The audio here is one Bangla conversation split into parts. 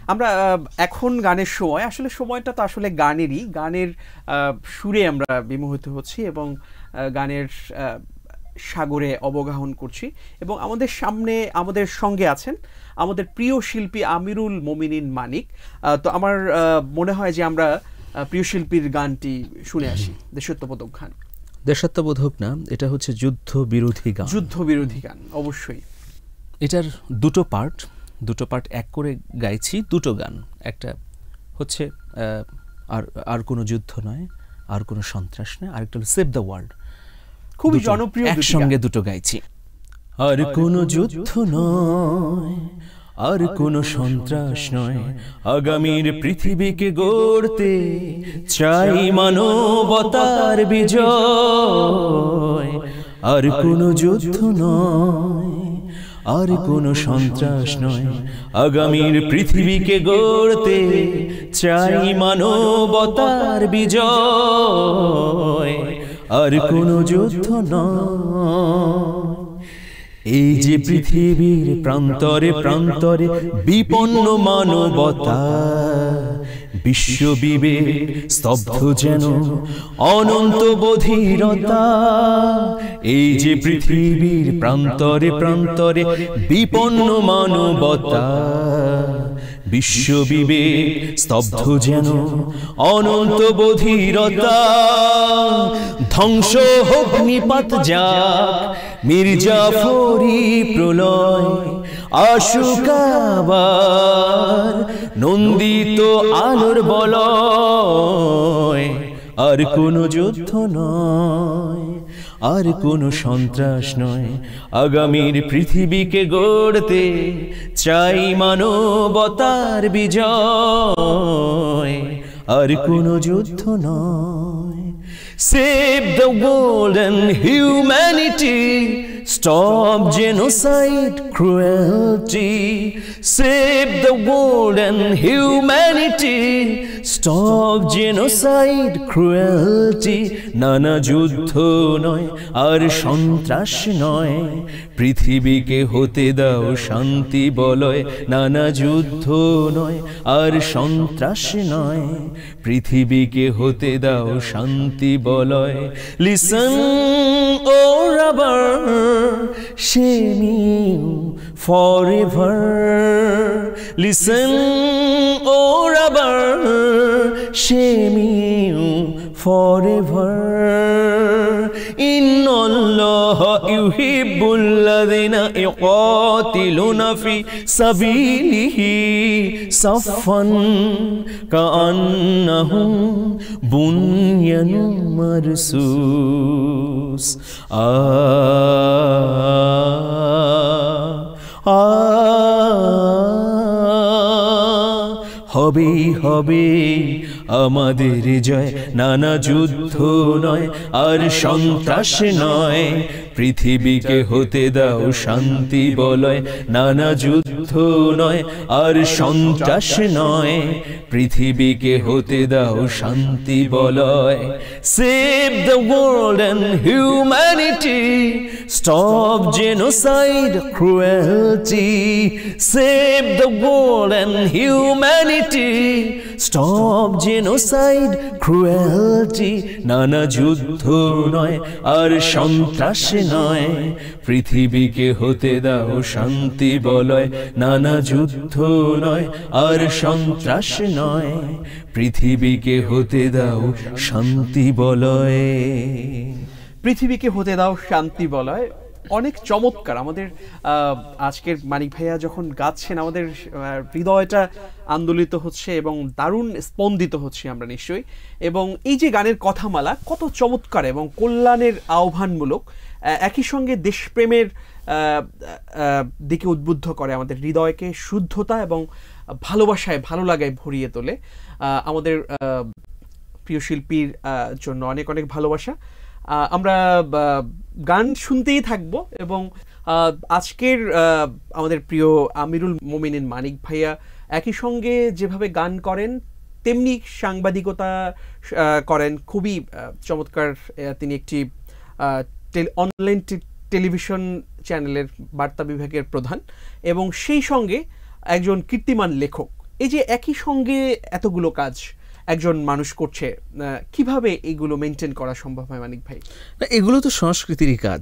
আমরা এখন গানের সময়, আসলে সময়টা তো আসলে গানেরই, গানের সুরে আমরা বিমোহিত হচ্ছি এবং গানের সাগরে অবগাহন করছি। এবং আমাদের সামনে, আমাদের সঙ্গে আছেন আমাদের প্রিয় শিল্পী আমিরুল মোমিনিন মানিক। তো আমার মনে হয় যে আমরা প্রিয় শিল্পীর গানটি শুনে আসি, দেশাত্মবোধক গান। দেশাত্মবোধক না, এটা হচ্ছে যুদ্ধ বিরোধী গান। যুদ্ধ বিরোধী গান, অবশ্যই। এটার দুটো পার্ট এক করে গাইছি, দুটো গান। একটা হচ্ছে আর কোনো যুদ্ধ নয়, আর কোনো সন্ত্রাস নয়, আরেকটা হলো সেভ দ্য ওয়ার্ল্ড। খুবই জনপ্রিয়, একসঙ্গে দুটো গাইছি। আর কোনো যুদ্ধ নয়, আর কোনো সন্ত্রাস নয়, আগামীর পৃথিবীকে গড়তে চাই মানবতার বিজয়। আর কোনো যুদ্ধ নয়, আর কোনো সন্ত্রাস নয়, আগামীর পৃথিবীকে গড়তে চাই মানবতার বিজয়। আর কোনো যুদ্ধ নয়। এই যে পৃথিবীর প্রান্তরে প্রান্তরে বিপন্ন মানবতা, বিশ্ব বিবেক স্তব্ধ যেন অনন্ত বধিরতা। এই যে পৃথিবীর প্রান্তরে প্রান্তরে বিপন্ন মানবতা, বিশ্ব বিবেক স্তব্ধ যেন অনন্ত বধিরতা। ধ্বংস হোক নিপাত যাক মির্জাফরি প্রলয়, আসুক আবার নন্দিত আলোর বলয়। আর কোনো যুদ্ধ নয়, আর কোনো সন্ত্রাস নয়, আগামীর পৃথিবীকে গড়তে চাই মানবতার বিজয়। আর কোনো যুদ্ধ নয়। Save the world and humanity, stop genocide, cruelty. Save the world and humanity, stop genocide, cruelty. নানা যুদ্ধ নয়, আর সন্ত্রাস নয়, পৃথিবীকে হতে দাও শান্তি বলয়। নানা যুদ্ধ নয়, আর সন্ত্রাস নয়, পৃথিবীকে হতে দাও শান্তি বলয়। Listen, oh rubber, shame you forever. Listen, oh rubber, shame you forever. إن الله يحب الذين يقاتلون في سبيله صفا كأنهم بنيان مرصوص. হবে হবে আমাদের জয়। নানা যুদ্ধ নয়, আর সন্ত্রাস নয়, পৃথিবীকে হতে দাও শান্তি বলয়। নানা যুদ্ধ নয়, আর সন্ত্রাস নয়, পৃথিবীকে হতে দাও শান্তি বলয়। Save the world and humanity, stop genocide, cruelty. Save the world and humanity, stop genocide, cruelty. নানা যুদ্ধ নয়, আর সন্ত্রাস নয়, পৃথিবীকে হতে দাও শান্তি বলয়। নানা যুদ্ধ নয়, আর সন্ত্রাস নয়, পৃথিবীকে হতে দাও শান্তি বলয়। পৃথিবীকে হতে দাও শান্তি বলয়। অনেক চমৎকার। আমাদের আজকের মানিক ভাইয়া যখন গাচ্ছেন, আমাদের হৃদয়টা আন্দোলিত হচ্ছে এবং দারুণ স্পন্দিত হচ্ছে আমরা নিশ্চয়ই। এবং এই যে গানের কথামালা কত চমৎকার এবং কল্যাণের আহ্বানমূলক, একই সঙ্গে দেশপ্রেমের দিকে উদ্বুদ্ধ করে, আমাদের হৃদয়কে শুদ্ধতা এবং ভালোবাসায়, ভালো লাগায় ভরিয়ে তোলে। আমাদের প্রিয় শিল্পীর জন্য অনেক অনেক ভালোবাসা। আমরা গান শুনতেই থাকব এবং আজকের আমাদের প্রিয় আমিরুল মোমিনিন মানিক ভাইয়া একই সঙ্গে যেভাবে গান করেন তেমনি সাংবাদিকতা করেন, খুবই চমৎকার। তিনি একটি অনলাইন টেলিভিশন চ্যানেলের বার্তা বিভাগের প্রধান এবং সেই সঙ্গে একজন কীর্তিমান লেখক। এই যে একই সঙ্গে এতগুলো কাজ একজন মানুষ করছে, কিভাবে এগুলো মেনটেন করা সম্ভব হয় মানিক ভাই? না, এগুলো তো সংস্কৃতিরই কাজ।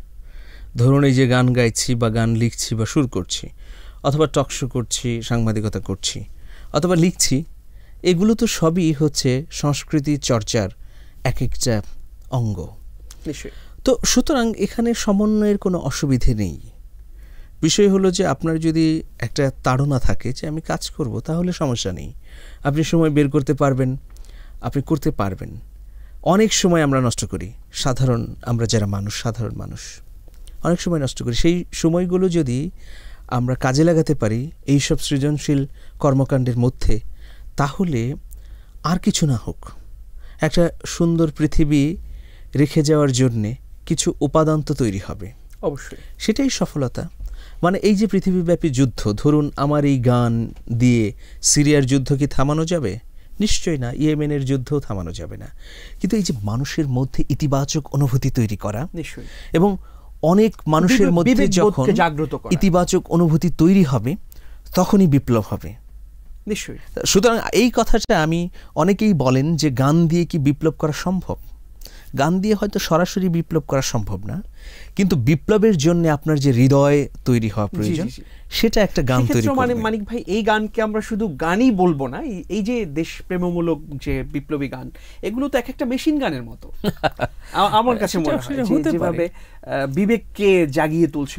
ধরুন এই যে গান গাইছি বা গান লিখছি বা সুর করছি, অথবা টকশো করছি, সাংবাদিকতা করছি, অথবা লিখছি, এগুলো তো সবই হচ্ছে সংস্কৃতি চর্চার এক একটা অঙ্গ। নিশ্চয়ই। তো সুতরাং এখানে সমন্বয়ের কোনো অসুবিধে নেই। বিষয় হলো যে আপনার যদি একটা তাড়না থাকে যে আমি কাজ করব, তাহলে সমস্যা নেই, আপনি সময় বের করতে পারবেন, আপনি করতে পারবেন। অনেক সময় আমরা নষ্ট করি, আমরা যারা মানুষ, সাধারণ মানুষ অনেক সময় নষ্ট করি। সেই সময়গুলো যদি আমরা কাজে লাগাতে পারি এইসব সৃজনশীল কর্মকাণ্ডের মধ্যে, তাহলে আর কিছু না হোক, একটা সুন্দর পৃথিবী রেখে যাওয়ার জন্যে কিছু উপাদান তো তৈরি হবে। অবশ্যই সেটাই সফলতা। মানে এই যে পৃথিবীব্যাপী যুদ্ধ, ধরুন আমার এই গান দিয়ে সিরিয়ার যুদ্ধ কি থামানো যাবে? নিশ্চয়ই না। ইয়েমেনের যুদ্ধও থামানো যাবে না। কিন্তু এই যে মানুষের মধ্যে ইতিবাচক অনুভূতি তৈরি করা, নিশ্চয়ই, এবং অনেক মানুষের মধ্যে যখন ইতিবাচক অনুভূতি তৈরি হবে, তখনই বিপ্লব হবে। নিশ্চয়ই। সুতরাং এই কথাটা আমি, অনেকেই বলেন যে গান দিয়ে কি বিপ্লব করা সম্ভব? গান দিয়ে হয়তো সরাসরি বিপ্লব করা সম্ভব না, কিন্তু বিপ্লবের জন্য আপনার যে হৃদয় তৈরি হওয়া প্রয়োজন, সেটা একটা গান তৈরি করবে। মানিক ভাই, এই গানকে আমরা শুধু গানই বলবো না, এই যে দেশপ্রেমমূলক যে বিপ্লবী গান, এগুলো তো এক একটা মেশিন গানের মতো আমার কাছে মনে হয়, যেভাবে বিবেককে জাগিয়ে তুলছে।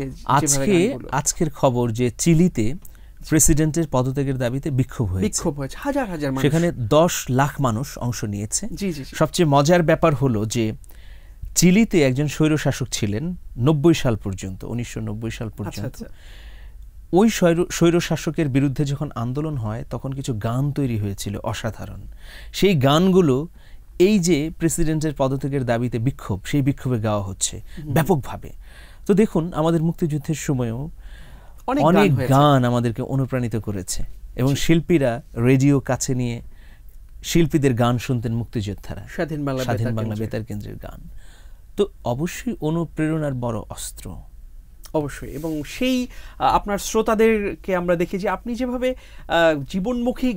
আজকের খবর যে চিলিতে প্রেসিডেন্টের পদত্যাগের দাবিতে বিক্ষোভ হয়েছে, হাজার হাজার মানুষ, সেখানে 10 লাখ মানুষ অংশ নিয়েছে। সবচেয়ে মজার ব্যাপার হলো যে চিলিতে একজন স্বৈরশাসক ছিলেন 90 সাল পর্যন্ত, 1990 সাল পর্যন্ত। ওই স্বৈরশাসকের বিরুদ্ধে যখন আন্দোলন হয়, তখন কিছু গান তৈরি হয়েছিল অসাধারণ। সেই গানগুলো এই যে প্রেসিডেন্টের পদত্যাগের দাবিতে বিক্ষোভ, সেই বিক্ষোভে গাওয়া হচ্ছে ব্যাপকভাবে। তো দেখুন, আমাদের মুক্তিযুদ্ধের সময়ও অনেক গান আমাদেরকে অনুপ্রাণিত করেছে, এবং শিল্পীরা রেডিও কাছে নিয়ে শিল্পীদের গান শুনতেন, মুক্তিযোদ্ধারা, স্বাধীন বাংলা বেতার কেন্দ্রের গান। তো অবশ্যই অনুপ্রেরণার বড় অস্ত্র। অবশ্যই। এবং সেই আপনার শ্রোতাদেরকে আমরা দেখি যে আপনি যেভাবে জীবনমুখী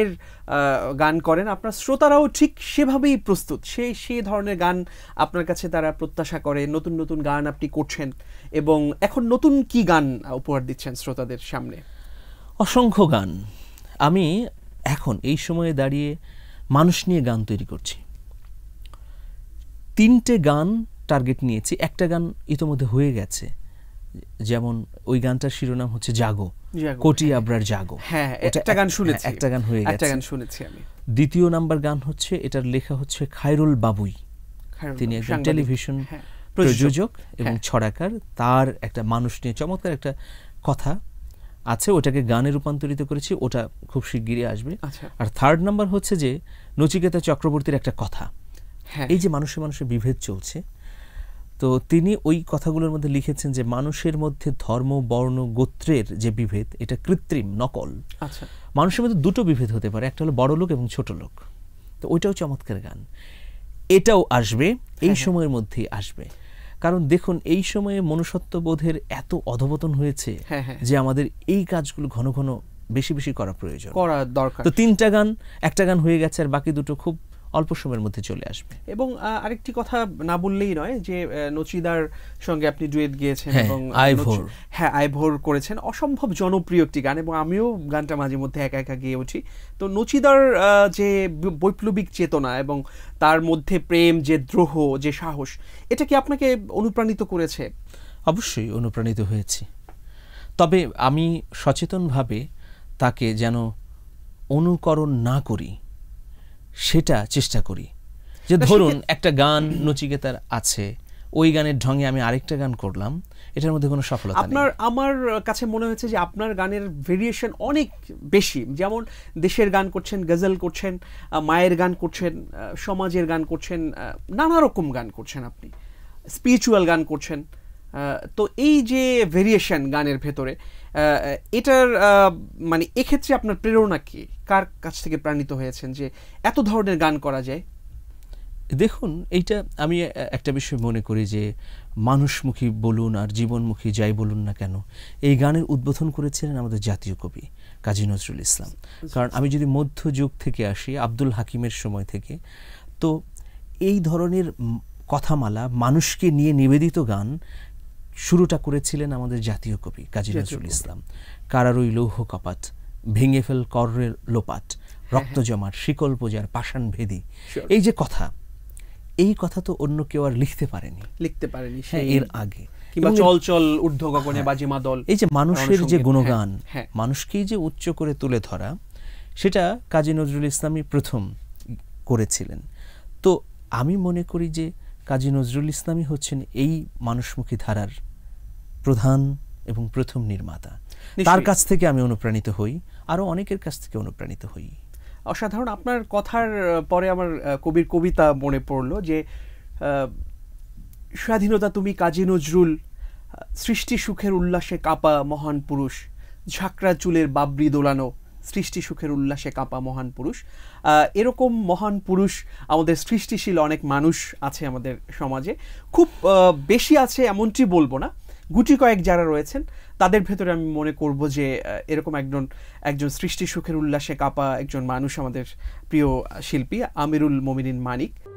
গান করেন, আপনার শ্রোতারাও ঠিক সেভাবেই প্রস্তুত, সেই ধরনের গান আপনার কাছে তারা প্রত্যাশা করে। নতুন নতুন গান আপনি করছেন, এবং এখন নতুন কি গান উপহার দিচ্ছেন শ্রোতাদের সামনে? অসংখ্য গান। আমি এখন এই সময়ে দাঁড়িয়ে মানুষ নিয়ে গান তৈরি করছি। 3টে গান টার্গেট নিয়েছি। একটা গান ইতোমধ্যে হয়ে গেছে, যেমন ওই গানটার শিরোনাম হচ্ছে জাগো, কোটি আবরার জাগো। হ্যাঁ, একটা গান শুনেছি, একটা গান হয়ে গেছে, একটা গান শুনেছি আমি। দ্বিতীয় নাম্বার গান হচ্ছে, এটার লেখা হচ্ছে খায়রুল বাবুই। তিনি একজন টেলিভিশন প্রযোজক এবং ছড়াকার। তার একটা মানুষ নিয়ে চমৎকার একটা কথা আছে, ওটাকে গানে রূপান্তরিত করেছি, ওটা খুব শিগগিরই আসবে। আর থার্ড নাম্বার হচ্ছে যে নচিকেতা চক্রবর্তীর একটা কথা। এই যে মানুষে মানুষে বিভেদ চলছে, তো তিনি ওই কথাগুলোর মধ্যে লিখেছেন যে মানুষের মধ্যে ধর্ম, বর্ণ, গোত্রের যে বিভেদ, এটা কৃত্রিম, নকল। মানুষের মধ্যে দুটো বিভেদ হতে পারে, একটা হলো বড় লোক এবং ছোট লোক। তো ওইটাও চমৎকার গান, এটাও আসবে, এই সময়ের মধ্যেই আসবে। কারণ দেখুন, এই সময়ে মনুষ্যত্ববোধের এত অধঃপতন হয়েছে যে আমাদের এই কাজগুলো ঘন ঘন বেশি বেশি করা প্রয়োজন, করা দরকার। তো 3টা গান, একটা গান হয়ে গেছে, আর বাকি দুটো খুব অল্প সময়ের মধ্যে চলে আসবে। এবং আরেকটি কথা না বললেই নয় যে নচিদার সঙ্গে আপনি ডুয়েট গিয়েছেন, এবং আইভোর করেছেন, অসম্ভব জনপ্রিয় একটি গান, এবং আমিও গানটা মাঝে মধ্যে একা একা গিয়ে উঠি। তো নচিদার যে বৈপ্লবিক চেতনা এবং তার মধ্যে প্রেম, যে দ্রোহ, যে সাহস, এটা কি আপনাকে অনুপ্রাণিত করেছে? অবশ্যই অনুপ্রাণিত হয়েছি, তবে আমি সচেতনভাবে তাকে যেন অনুকরণ না করি, সেটা চেষ্টা করি। যে ধরুন একটা গান নচিকেতার আছে, ওই গানের ঢঙে আমি আরেকটা গান করলাম, এটার মধ্যে কোনো সফলতা নেই। আমার কাছে মনে হয়েছে যে আপনার গানের ভেরিয়েশন অনেক বেশি। যেমন দেশের গান করছেন, গজল করছেন, মায়ের গান করছেন, সমাজের গান করছেন, নানা রকম গান করছেন, আপনি স্পিরিচুয়াল গান করছেন। তো এই যে ভেরিয়েশন গানের ভেতরে, এটার মানে এক্ষেত্রে আপনার প্রেরণা কি? কার কাছ থেকে প্রাণিত হয়েছেন যে এত ধরনের গান করা যায়? দেখুন, এইটা আমি একটা বিষয় মনে করি যে মানুষমুখী বলুন আর জীবনমুখী যাই বলুন না কেন, এই গানের উদ্বোধন করেছিলেন আমাদের জাতীয় কবি কাজী নজরুল ইসলাম। কারণ আমি যদি মধ্যযুগ থেকে আসি, আব্দুল হাকিমের সময় থেকে, তো এই ধরনের কথামালা, মানুষকে নিয়ে নিবেদিত গান শুরুটা করেছিলেন আমাদের জাতীয় কবি কাজী নজরুল ইসলাম। কারারই লৌহ কপাট, ভেঙে ফেল করের লোপাট, রক্ত জমাট শিকল পূজার পাষাণ ভেদি। এই যে কথা, এই কথা তো অন্য কেউ আর লিখতে পারেনি এর আগে। কিংবা চল চল ঊর্ধ্ব গগনে বাজে মাদল, এই যে মানুষের যে গুণগান, মানুষকেই যে উচ্চ করে তুলে ধরা, সেটা কাজী নজরুল ইসলামই প্রথম করেছিলেন। তো আমি মনে করি যে কাজী নজরুল ইসলামই হচ্ছেন এই মানুষমুখী ধারার প্রধান এবং প্রথম নির্মাতা। তার কাছ থেকে আমি অনুপ্রাণিত হই, আরো অনেকের কাছ থেকে অনুপ্রাণিত হই। অসাধারণ। আপনার কথার পরে আমার কবির কবিতা মনে পড়লো যে স্বাধীনতা তুমি কাজী নজরুল, সৃষ্টি সুখের উল্লাসে কাঁপা মহান পুরুষ, ঝাঁকড়া চুলের বাবরি দোলানো, সৃষ্টি সুখের উল্লাসে কাঁপা মহান পুরুষ। এরকম মহান পুরুষ আমাদের সৃষ্টিশীল অনেক মানুষ আছে আমাদের সমাজে, খুব বেশি আছে এমনটি বলবো না, গুটি কয়েক যারা রয়েছেন তাদের ভেতরে আমি মনে করব যে এরকম একজন সৃষ্টি সুখের উল্লাসে কাঁপা একজন মানুষ আমাদের প্রিয় শিল্পী আমিরুল মোমিনিন মানিক।